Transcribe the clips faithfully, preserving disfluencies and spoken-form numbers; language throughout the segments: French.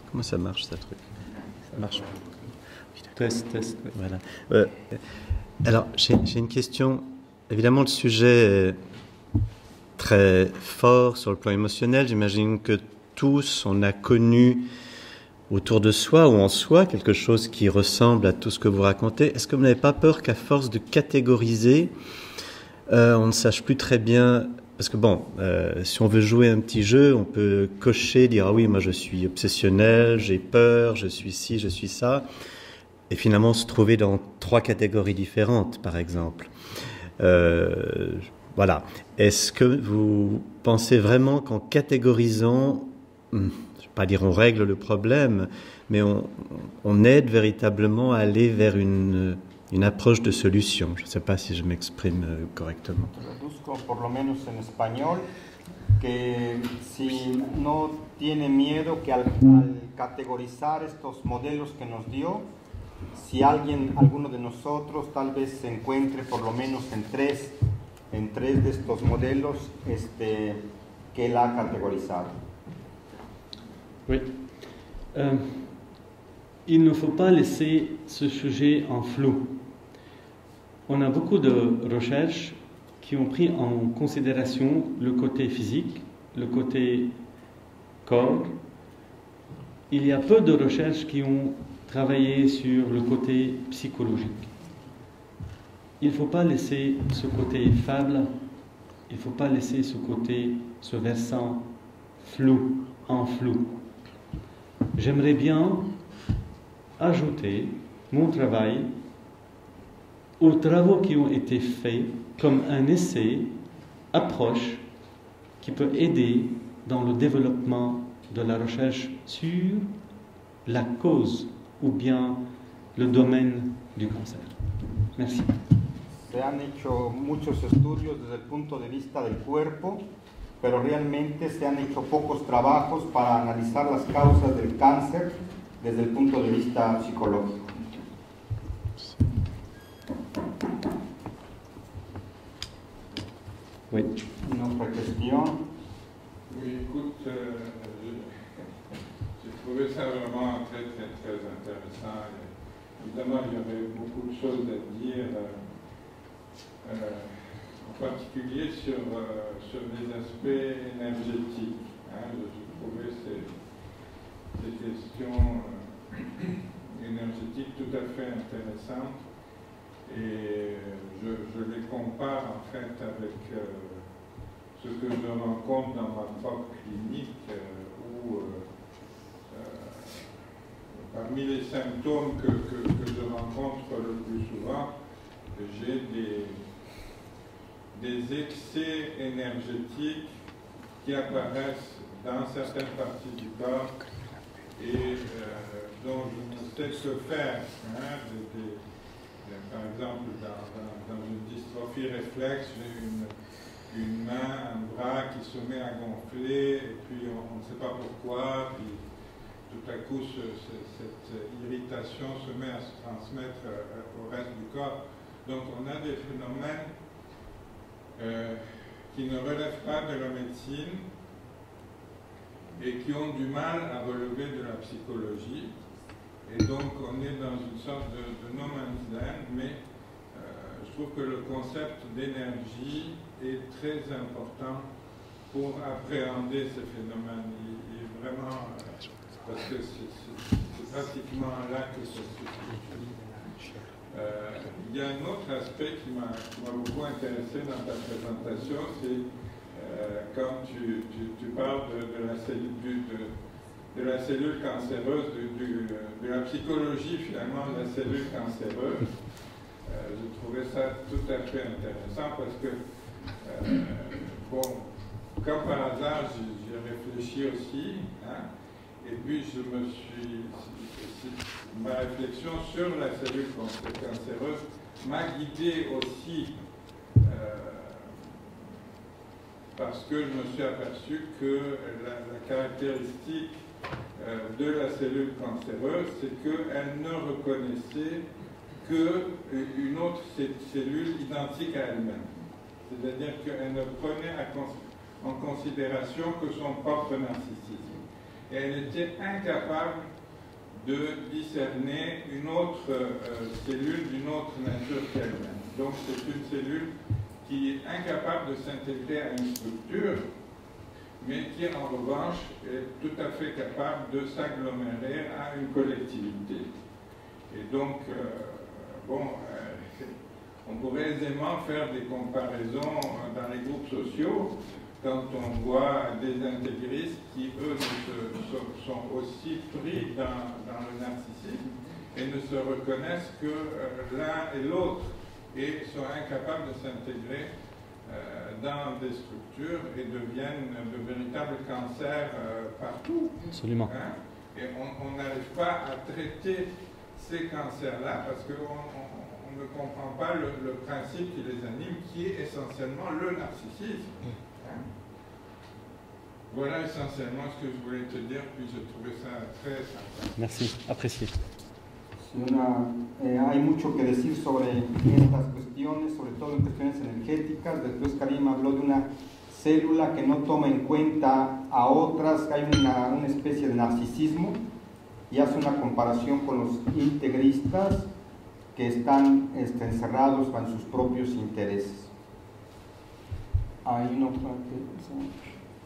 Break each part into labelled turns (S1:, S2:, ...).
S1: Comment ça marche, ça truc? Ça marche.
S2: Test, test.
S1: Voilà. Euh, alors, j'ai une question. Évidemment, le sujet est très fort sur le plan émotionnel. J'imagine que tous, on a connu autour de soi ou en soi quelque chose qui ressemble à tout ce que vous racontez. Est-ce que vous n'avez pas peur qu'à force de catégoriser, euh, on ne sache plus très bien... Parce que bon, euh, si on veut jouer un petit jeu, on peut cocher, dire « Ah oui, moi je suis obsessionnel, j'ai peur, je suis ci, je suis ça », et finalement se trouver dans trois catégories différentes, par exemple. Euh, voilà. Est-ce que vous pensez vraiment qu'en catégorisant, je ne vais pas dire on règle le problème, mais on, on aide véritablement à aller vers une... une approche de solution? Je ne sais pas si je m'exprime correctement.
S3: Traduzco por lo menos en español que si no tiene miedo que al, al categorizar estos modelos que nos dio, si alguien, alguno de nosotros tal vez se encuentre por lo menos en tres, en tres de estos modelos este, que él ha categorizado.
S2: Oui. Euh, il ne faut pas laisser ce sujet en flou. On a beaucoup de recherches qui ont pris en considération le côté physique, le côté corps. Il y a peu de recherches qui ont travaillé sur le côté psychologique. Il ne faut pas laisser ce côté faible, il ne faut pas laisser ce côté, ce versant flou, en flou. J'aimerais bien ajouter mon travail aux travaux qui ont été faits comme un essai, approche, qui peut aider dans le développement de la recherche sur la cause ou bien le domaine du cancer. Merci.
S3: Se han hecho muchos estudios desde el punto de vista del cuerpo, pero realmente se han hecho pocos trabajos para analizar las causas del cáncer desde el punto de vista psicológico.
S2: Oui.
S3: Une autre question.
S4: Oui, écoute, euh, j'ai trouvé ça vraiment très, très, très intéressant. Et évidemment, il y aurait beaucoup de choses à dire, euh, euh, en particulier sur, euh, sur les aspects énergétiques. Hein. J'ai trouvé ces, ces questions euh, énergétiques tout à fait intéressantes. Et je, je les compare en fait avec euh, ce que je rencontre dans ma propre clinique euh, où euh, euh, parmi les symptômes que, que, que je rencontre le plus souvent, j'ai des, des excès énergétiques qui apparaissent dans certaines parties du corps et euh, dont je ne sais que faire. Hein, des, des, Par exemple, dans, dans, dans une dystrophie réflexe, j'ai une, une main, un bras qui se met à gonfler, et puis on ne sait pas pourquoi, puis tout à coup ce, ce, cette irritation se met à se transmettre euh, au reste du corps. Donc on a des phénomènes euh, qui ne relèvent pas de la médecine et qui ont du mal à relever de la psychologie. Et donc on est dans une sorte de, de no man's land, mais euh, je trouve que le concept d'énergie est très important pour appréhender ces phénomènes. Il, il est vraiment, euh, parce que c'est pratiquement là que ça se situe. Euh, il y a un autre aspect qui m'a beaucoup intéressé dans ta présentation, c'est euh, quand tu, tu, tu parles de, de la cellule du, de, de la cellule cancéreuse, du, du, de la psychologie finalement de la cellule cancéreuse. Euh, je trouvais ça tout à fait intéressant parce que, euh, bon, comme par hasard, j'ai réfléchi aussi, hein, et puis je me suis, ma réflexion sur la cellule cancéreuse m'a guidé aussi euh, parce que je me suis aperçu que la, la caractéristique de la cellule cancéreuse, c'est qu'elle ne reconnaissait qu'une autre cellule identique à elle-même. C'est-à-dire qu'elle ne prenait en considération que son propre narcissisme. et elle était incapable de discerner une autre euh, cellule d'une autre nature qu'elle-même. Donc c'est une cellule qui est incapable de s'intégrer à une structure, mais qui en revanche est tout à fait capable de s'agglomérer à une collectivité. Et donc, euh, bon, euh, on pourrait aisément faire des comparaisons dans les groupes sociaux, quand on voit des intégristes qui, eux, se, sont aussi pris dans, dans le narcissisme et ne se reconnaissent que euh, l'un et l'autre et sont incapables de s'intégrer euh, dans des structures et deviennent de véritables cancers euh, partout.
S2: Absolument.
S4: Hein? Et on n'arrive pas à traiter ces cancers-là parce qu'on on, on ne comprend pas le, le principe qui les anime, qui est essentiellement le narcissisme. Voilà essentiellement ce que je voulais te dire, puis je trouvais ça très sympa.
S2: Merci, apprécié.
S3: Una, eh, hay mucho que decir sobre estas cuestiones, sobre todo en cuestiones energéticas. Después Karim habló de una célula que no toma en cuenta a otras, que hay una, una especie de narcisismo, y hace una comparación con los integristas que están este, encerrados en sus propios intereses. Hay una parte...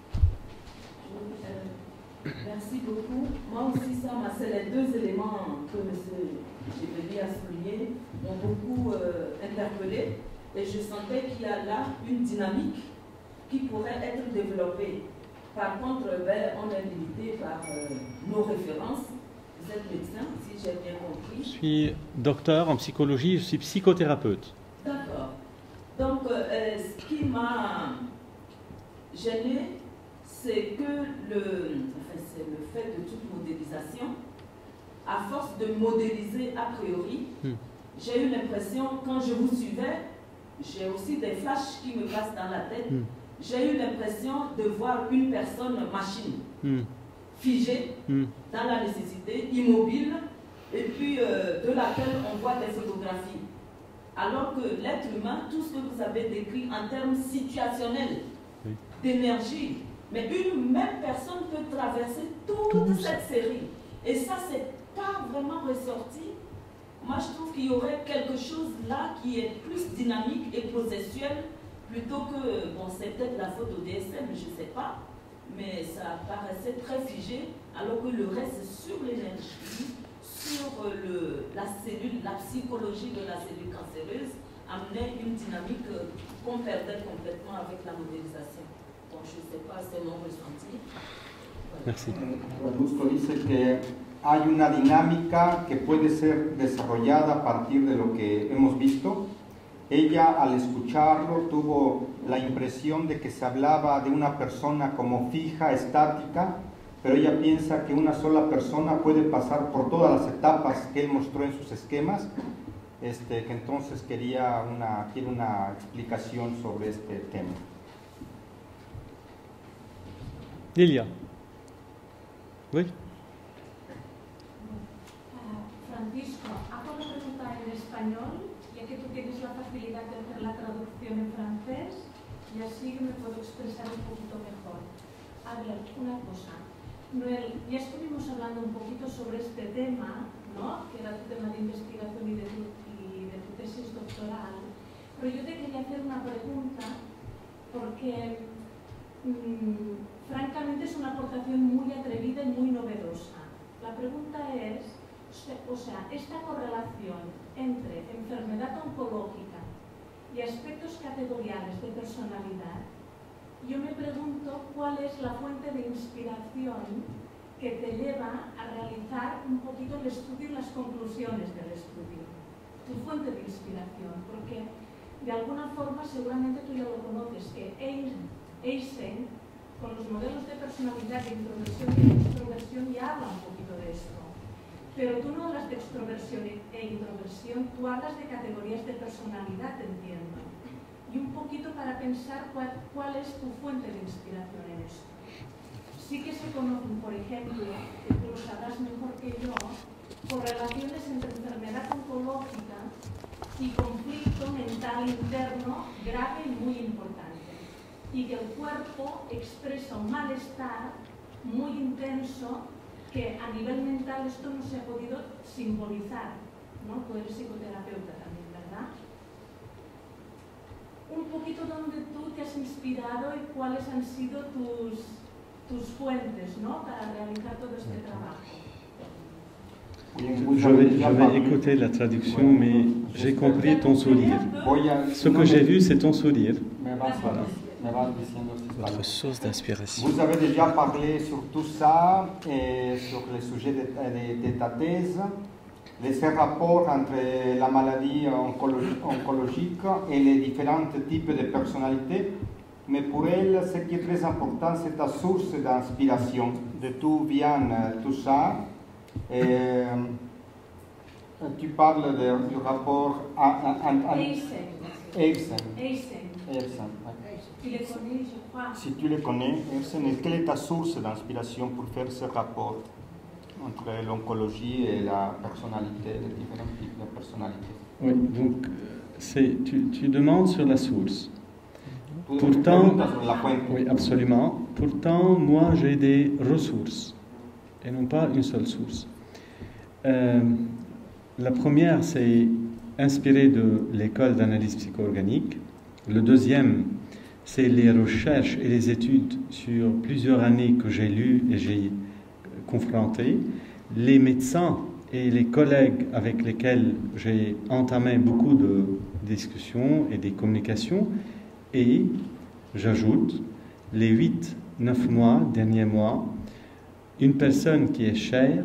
S5: Merci beaucoup. Moi aussi, ça, c'est les deux éléments que M. Chevalier a soulignés, m'ont beaucoup euh, interpellé. Et je sentais qu'il y a là une dynamique qui pourrait être développée. Par contre, ben, on est limité par euh, nos références. Vous êtes médecin, si j'ai bien compris.
S2: Je suis docteur en psychologie, je suis psychothérapeute.
S5: D'accord. Donc, euh, ce qui m'a gêné, c'est que le, enfin, c'est le fait de toute modélisation, à force de modéliser a priori, hmm. j'ai eu l'impression, quand je vous suivais, j'ai aussi des flashs qui me passent dans la tête, hmm. j'ai eu l'impression de voir une personne machine, hmm. figée, hmm. dans la nécessité, immobile, et puis euh, de laquelle on voit des photographies. Alors que l'être humain, tout ce que vous avez décrit en termes situationnels, oui. d'énergie, mais une même personne peut traverser toute Tout cette ça. série. Et ça, c'est pas vraiment ressorti. Moi, je trouve qu'il y aurait quelque chose là qui est plus dynamique et processuel plutôt que, bon, c'est peut-être la faute au D S M, je ne sais pas, mais ça paraissait très figé, alors que le reste sur l'énergie, sur le, la cellule, la psychologie de la cellule cancéreuse, amenait une dynamique qu'on perdait complètement avec la modélisation. Bon, je ne sais pas, c'est mon ressenti. Voilà.
S2: Merci.
S3: Augusto dice que hay una dinámica que puede ser desarrollada a partir de lo que hemos visto. Ella, al escucharlo, tuvo la impresión de que se hablaba de una persona como fija, estática, pero ella piensa que una sola persona puede pasar por todas las etapas que él mostró en sus esquemas, este, que entonces quería una, quiere una explicación sobre este tema.
S2: Lilia. Oui.
S6: Uh, Francisco, hago una pregunta en español, ya que tú tienes la facilidad de hacer la traducción en francés, y así me puedo expresar un poquito mejor. A ver, una cosa. Noel, ya estuvimos hablando un poquito sobre este tema, ¿no? Que era tu tema de investigación y de tu, y de tu tesis doctoral, pero yo te quería hacer una pregunta porque mmm, francamente es una aportación muy atrevida y muy novedosa. La pregunta es, o sea, esta correlación entre enfermedad oncológica y aspectos categoriales de personalidad, yo me pregunto cuál es la fuente de inspiración que te lleva a realizar un poquito el estudio y las conclusiones del estudio. Tu fuente de inspiración, porque de alguna forma seguramente tú ya lo conoces, que Eysen, con los modelos de personalidad de introversión y de extroversión, ya habla un poquito de esto. Pero tú no hablas de extroversión e introversión, tú hablas de categorías de personalidad, entiendo. Y un poquito para pensar cuál, cuál es tu fuente de inspiración en esto. Sí que se conocen, por ejemplo, que tú lo sabrás mejor que yo, correlaciones entre enfermedad oncológica y conflicto mental interno grave y muy importante. Y que el cuerpo expresa un malestar muy intenso que a nivel mental esto no se ha podido simbolizar, ¿no? Tú eres psicoterapeuta también, ¿verdad? Un poquito donde tú te has inspirado y cuáles han sido tus, tus fuentes, ¿no? Para realizar todo este trabajo.
S2: Je vais, je vais écouter la traduction, mais j'ai compris ton sourire. Ce que j'ai vu, c'est ton sourire.
S1: Votre source d'inspiration.
S3: Vous avez déjà parlé sur tout ça, et sur le sujet de, de, de ta thèse, de ce rapport entre la maladie oncologique, oncologique et les différents types de personnalités. Mais pour elle, ce qui est très important, c'est ta source d'inspiration. De d'où vient tout ça. Et, tu parles de, du rapport à, à, à, à Eysen. Eysen.
S6: Tu le connais, je crois.
S3: Si tu le connais, Eysen, quelle est ta source d'inspiration pour faire ce rapport entre l'oncologie et la personnalité, les différents types de personnalité?
S2: Oui, donc c'est, tu, tu demandes sur la source. Pourtant, oui, absolument. Pourtant, moi, j'ai des ressources et non pas une seule source. Euh, la première, c'est inspiré de l'école d'analyse psycho-organique. Le deuxième, c'est les recherches et les études sur plusieurs années que j'ai lues et j'ai confrontées. Les médecins et les collègues avec lesquels j'ai entamé beaucoup de discussions et des communications. Et j'ajoute les huit neuf mois, derniers mois, une personne qui est chère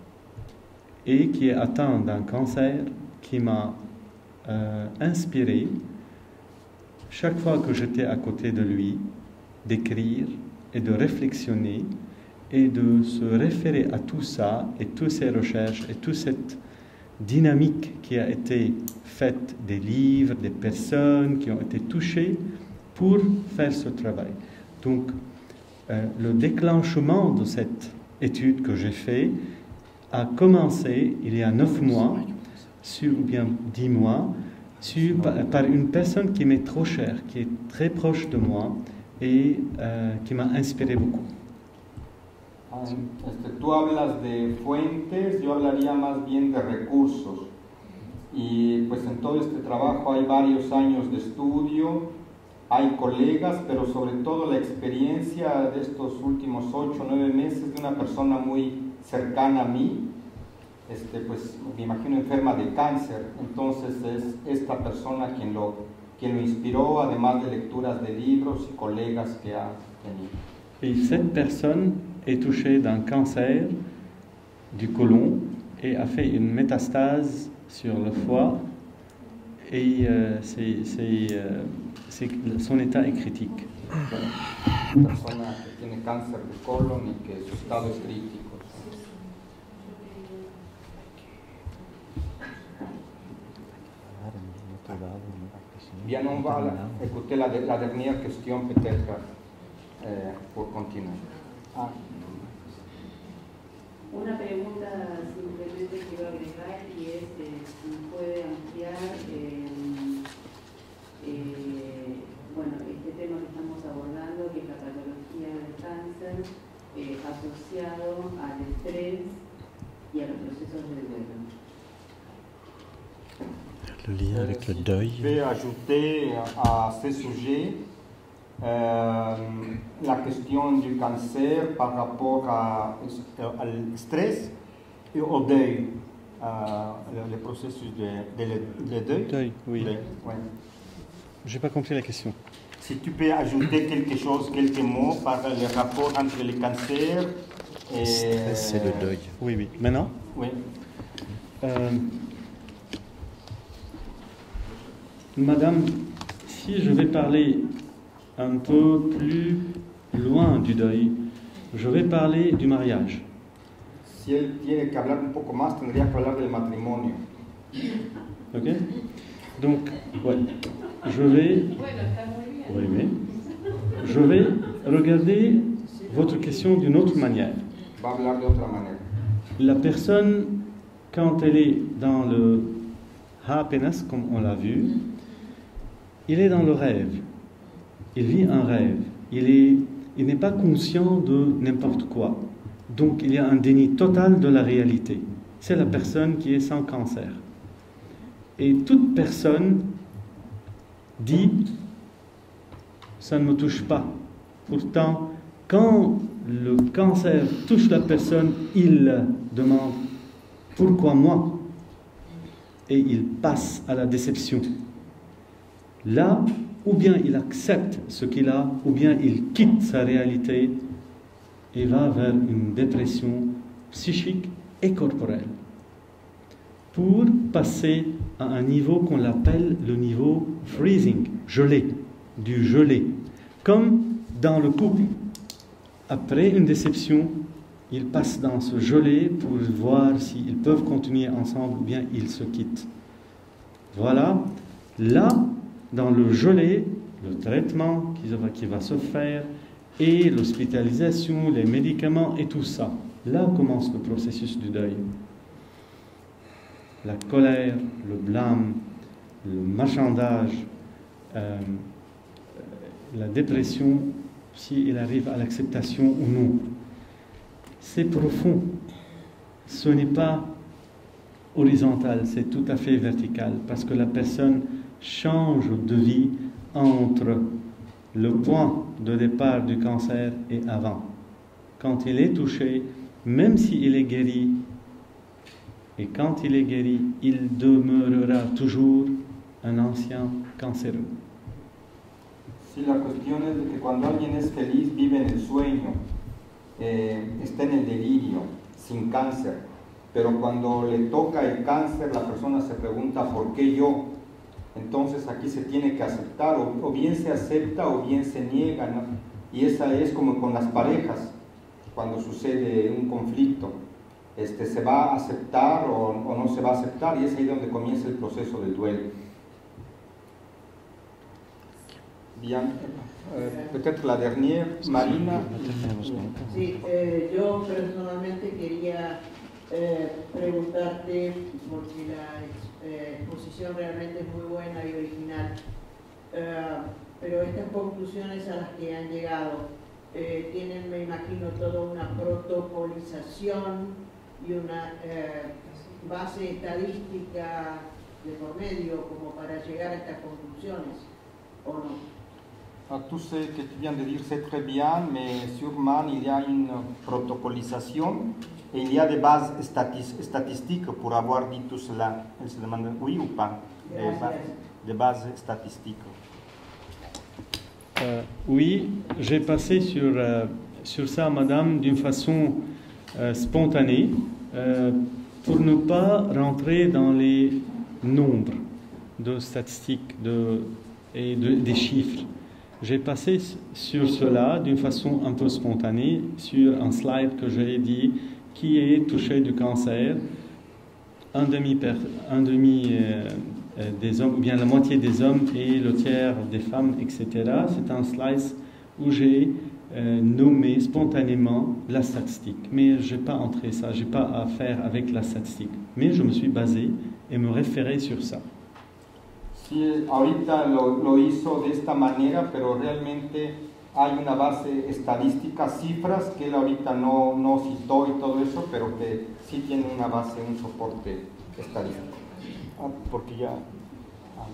S2: et qui est atteinte d'un cancer qui m'a euh, inspiré, chaque fois que j'étais à côté de lui, d'écrire et de réflexionner et de se référer à tout ça et toutes ces recherches et toute cette dynamique qui a été faite des livres, des personnes qui ont été touchées pour faire ce travail. Donc, euh, le déclenchement de cette étude que j'ai faite a commencé il y a neuf mois, sur, ou bien dix mois, sur, par, par une personne qui m'est trop chère, qui est très proche de moi et euh, qui m'a inspiré beaucoup.
S3: Este, tú hablas de fuentes, yo hablaría más bien de recursos. Y pues en todo este trabajo hay varios años de estudio, hay colegas, pero sobre todo la experiencia de estos últimos ocho o nueve meses de una persona muy cercana a mí, este, pues me imagino enferma de cáncer. Entonces es esta persona quien lo, quien lo inspiró, además de lecturas de libros y colegas que ha tenido.
S2: Et cette personne est touchée d'un cancer du côlon et a fait une métastase sur le foie et euh, c'est, c'est, euh, c'est, son état est critique.
S3: Una persona que tiene cáncer de colon y que su estado es crítico. Bien, on va écouter la, la dernière question peut-être euh, pour continuer. Ah.
S7: Una pregunta simplemente quiero agregar y es eh, si puede ampliar eh, eh, bueno, este tema que estamos abordando, que es la patología del cáncer eh, asociado al estrés y a los procesos de duelo.
S1: Le lien avec le deuil.
S3: Je vais ajouter à ce sujet euh, la question du cancer par rapport à, à stress et au deuil, euh, le, le processus de, de, de, de deuil.
S2: Deuil, oui.
S3: De, ouais.
S2: J'ai pas compris la question.
S3: Si tu peux ajouter quelque chose, quelques mots par le rapport entre le cancer et...
S1: Le stress et le deuil.
S2: Oui, oui. Maintenant?
S3: Oui.
S2: Euh, Madame, si je vais parler un peu plus loin du deuil, je vais parler du mariage.
S3: Si él tiene que hablar un poco más, tendría que hablar del matrimonio.
S2: Ok? Donc, ouais, je vais, oui, oui, je vais regarder votre question d'une autre manière.
S3: Va a hablar de otra manera.
S2: La personne, quand elle est dans le happiness, comme on l'a vu, il est dans le rêve. Il vit un rêve. Il est il n'est pas conscient de n'importe quoi. Donc il y a un déni total de la réalité. C'est la personne qui est sans cancer. Et toute personne dit « ça ne me touche pas ». Pourtant, quand le cancer touche la personne, il demande « pourquoi moi ?» et il passe à la déception. Là, ou bien il accepte ce qu'il a, ou bien il quitte sa réalité et va vers une dépression psychique et corporelle pour passer à un niveau qu'on appelle le niveau freezing, gelé, du gelé. Comme dans le couple, après une déception, ils passent dans ce gelé pour voir s'ils peuvent continuer ensemble ou bien ils se quittent. Voilà, là, dans le gelé, le traitement qui va, qui va se faire et l'hospitalisation, les médicaments et tout ça. Là commence le processus du deuil. La colère, le blâme, le marchandage, euh, la dépression, si il arrive à l'acceptation ou non. C'est profond. Ce n'est pas horizontal, c'est tout à fait vertical, parce que la personne change de vie entre le point de départ du cancer et avant. Quand il est touché, même s'il est guéri, et quand il est guéri, il demeurera toujours un ancien cancéreux.
S3: Sí, la cuestión es de que cuando alguien es feliz, vive en el sueño, eh, está en el delirio, sin cáncer. Pero cuando le toca el cáncer, la persona se pregunta, ¿por qué yo? Entonces aquí se tiene que aceptar, o, o bien se acepta o bien se niega, ¿no? Y esa es como con las parejas, cuando sucede un conflicto. Este, ¿se va a aceptar o, o no se va a aceptar? Y es ahí donde comienza el proceso del duelo. Bien, eh, peut-être la dernière, Marina.
S8: Sí, eh, yo personalmente quería eh, preguntarte, porque la eh, exposición realmente es muy buena y original, eh, pero estas conclusiones a las que han llegado eh, tienen, me imagino, toda una protocolización y una eh, base estadística de por medio como para llegar a estas conclusiones, ¿o no?
S3: Tout ce que tu viens de dire, c'est très bien, mais sûrement il y a une protocolisation et il y a des bases statis statistiques pour avoir dit tout cela. Elle se demande oui ou pas, des, ba des bases statistiques.
S2: Euh, oui, j'ai passé sur, euh, sur ça, madame, d'une façon euh, spontanée, euh, pour ne pas rentrer dans les nombres de statistiques de, et de, des chiffres. J'ai passé sur cela d'une façon un peu spontanée, sur un slide que j'ai dit qui est touché du cancer, un demi, un demi euh, des hommes, ou bien la moitié des hommes et le tiers des femmes, et cetera. C'est un slide où j'ai euh, nommé spontanément la statistique. Mais je n'ai pas entré ça, je n'ai pas à faire avec la statistique. Mais je me suis basé et me référé sur ça.
S3: Sí, ahorita lo, lo hizo de esta manera, pero realmente hay una base estadística, cifras que él ahorita no, no citó y todo eso, pero que sí tiene una base, un soporte estadístico. Ah, porque ya... Ah.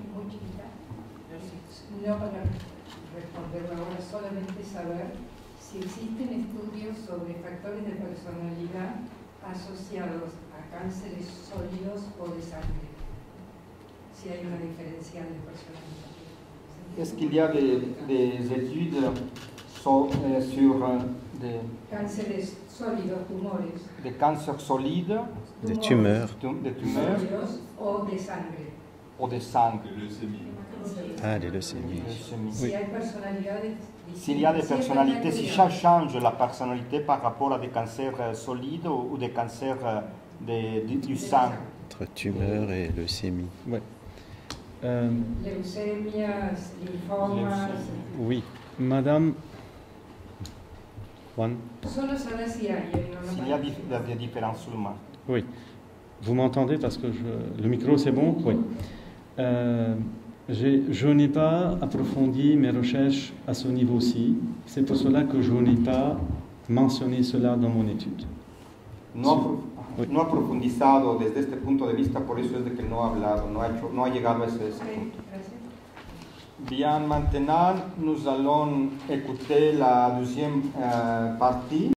S9: No para responderlo ahora, solamente saber si existen estudios sobre factores de personalidad asociados a cánceres sólidos o de sangre. Si hay una diferencia de personalidad.
S3: Est-ce qu'il y a des, des études so, euh, sur euh, des,
S9: cánceres sólidos, tumores,
S3: des cancers solides,
S1: des tumeurs,
S3: des tumeurs
S9: o de sangre,
S3: ou de sang?
S1: Ah, des leucémies.
S9: Si hay personalidades,
S3: s'il y a des personnalités, si ça change la personnalité par rapport à des cancers solides ou, ou des cancers de, de, du sang.
S1: Entre tumeurs et leucémie.
S2: Ouais. Euh,
S9: Leucémias, lymphomas.
S2: Oui, madame. Juan.
S9: Solo saber si hay.
S3: S'il y a des différences seulement.
S2: Oui. Vous m'entendez parce que je... le micro c'est bon? Oui. Euh, Je n'ai pas approfondi mes recherches à ce niveau-ci. C'est pour cela que je n'ai pas mentionné cela dans mon étude.
S3: No ha, no ha profundizado desde este punto de vista, por eso es de que no ha hablado, no ha, hecho, no ha llegado a ese, ese punto. Bien, maintenant, nous allons écouter la deuxième euh, partie.